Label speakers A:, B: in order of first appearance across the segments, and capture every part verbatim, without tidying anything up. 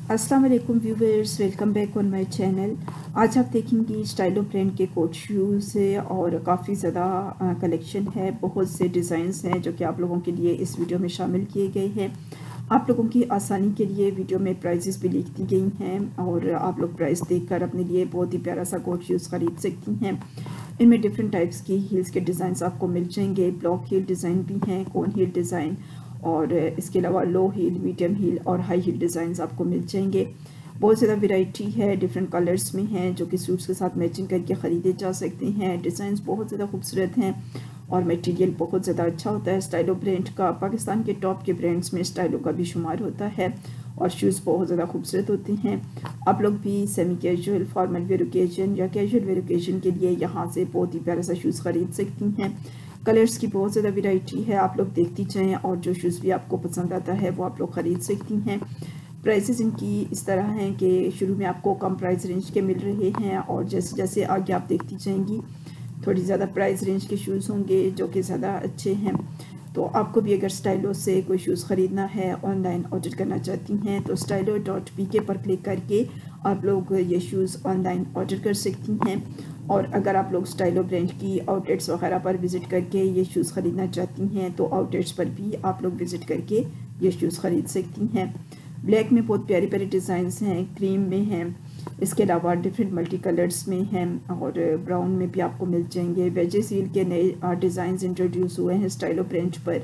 A: अस्सलाम वालेकुम viewers, welcome back on my channel. आज आप देखेंगे स्टाइलो ब्रांड के कोट शूज़ और काफ़ी ज़्यादा कलेक्शन है, बहुत से डिज़ाइंस हैं जो कि आप लोगों के लिए इस वीडियो में शामिल किए गए हैं। आप लोगों की आसानी के लिए वीडियो में प्राइसेस भी लिख दी गई हैं और आप लोग प्राइस देखकर अपने लिए बहुत ही प्यारा सा कोट शूज़ ख़रीद सकती हैं। इनमें डिफरेंट टाइप्स की हील्स के डिज़ाइंस आपको मिल जाएंगे। ब्लॉक हील डिज़ाइन भी हैं, कोन हील डिज़ाइन, और इसके अलावा लो हील, मीडियम हील और हाई हील डिज़ाइंस आपको मिल जाएंगे। बहुत ज़्यादा वैरायटी है, डिफरेंट कलर्स में हैं जो कि सूट्स के साथ मैचिंग करके ख़रीदे जा सकते हैं। डिज़ाइंस बहुत ज़्यादा खूबसूरत हैं और मटेरियल बहुत ज़्यादा अच्छा होता है। स्टाइलो ब्रांड का पाकिस्तान के टॉप के ब्रांड्स में स्टाइलो का भी शुमार होता है और शूज़ बहुत ज़्यादा खूबसूरत होते हैं। आप लोग भी semi casual, formal wear occasion या कैजुअल वेयर ओकेजन के लिए यहाँ से बहुत ही प्यारा सा शूज़ ख़रीद सकती हैं। कलर्स की बहुत ज़्यादा वैरायटी है, आप लोग देखती जाएं और जो शूज़ भी आपको पसंद आता है वो आप लोग ख़रीद सकती हैं। प्राइसेस इनकी इस तरह हैं कि शुरू में आपको कम प्राइस रेंज के मिल रहे हैं और जैसे जैसे आगे आप देखती जाएंगी थोड़ी ज़्यादा प्राइस रेंज के शूज़ होंगे जो कि ज़्यादा अच्छे हैं। तो आपको भी अगर स्टाइलो से कोई शूज़ ख़रीदना है, ऑनलाइन ऑर्डर करना चाहती हैं तो स्टाइलो डॉट पी के पर क्लिक करके आप लोग ये शूज़ ऑनलाइन ऑर्डर कर सकती हैं। और अगर आप लोग स्टाइलो ब्रांड की आउटलेट्स वगैरह पर विज़िट करके ये शूज़ ख़रीदना चाहती हैं तो आउटलेट्स पर भी आप लोग विज़िट करके ये शूज़ ख़रीद सकती हैं। ब्लैक में बहुत प्यारी प्यारी डिज़ाइंस हैं, क्रीम में हैं, इसके अलावा डिफरेंट मल्टी कलर्स में हैं और ब्राउन में भी आपको मिल जाएंगे। वेजे सील के नए डिज़ाइंस इंट्रोड्यूस हुए हैं स्टाइलो ब्रांड पर।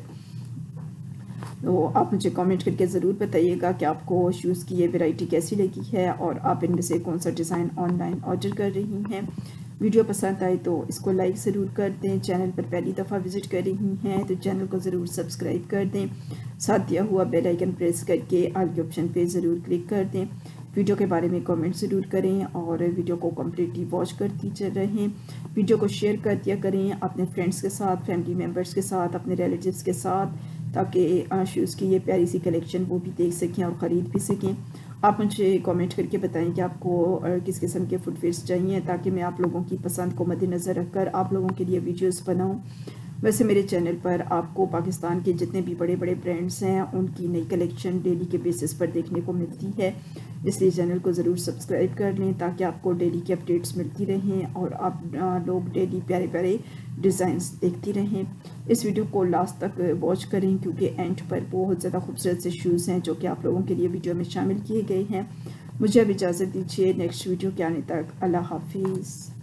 A: तो आप मुझे कमेंट करके ज़रूर बताइएगा कि आपको शूज़ की ये वैरायटी कैसी लगी है और आप इनमें से कौन सा डिज़ाइन ऑनलाइन ऑर्डर कर रही हैं। वीडियो पसंद आए तो इसको लाइक ज़रूर कर दें। चैनल पर पहली दफ़ा विज़िट कर रही हैं तो चैनल को ज़रूर सब्सक्राइब कर दें। साथ दिया हुआ बेल आइकन प्रेस करके ऑल के ऑप्शन पे ज़रूर क्लिक कर दें। वीडियो के बारे में कमेंट ज़रूर करें और वीडियो को कम्प्लीटली वॉच करती चल रहें। वीडियो को शेयर कर दिया करें अपने फ्रेंड्स के साथ, फैमिली मेम्बर्स के साथ, अपने रिलेटिव्स के साथ, ताकि शूज़ की ये प्यारी सी कलेक्शन वो भी देख सकें और ख़रीद भी सकें। आप मुझे कमेंट करके बताएं कि आपको किस किस्म के फुटवेयर्स चाहिए ताकि मैं आप लोगों की पसंद को मद्देनज़र रखकर आप लोगों के लिए वीडियोस बनाऊं। वैसे मेरे चैनल पर आपको पाकिस्तान के जितने भी बड़े बड़े ब्रांड्स हैं उनकी नई कलेक्शन डेली के बेसिस पर देखने को मिलती है, इसलिए चैनल को ज़रूर सब्सक्राइब कर लें ताकि आपको डेली की अपडेट्स मिलती रहें और आप लोग डेली प्यारे प्यारे डिज़ाइंस देखती रहें। इस वीडियो को लास्ट तक वॉच करें क्योंकि एंड पर बहुत ज़्यादा खूबसूरत से शूज़ हैं जो कि आप लोगों के लिए वीडियो में शामिल किए गए हैं। मुझे अब इजाज़त दीजिए नेक्स्ट वीडियो के आने तक। अल्लाह हाफिज़।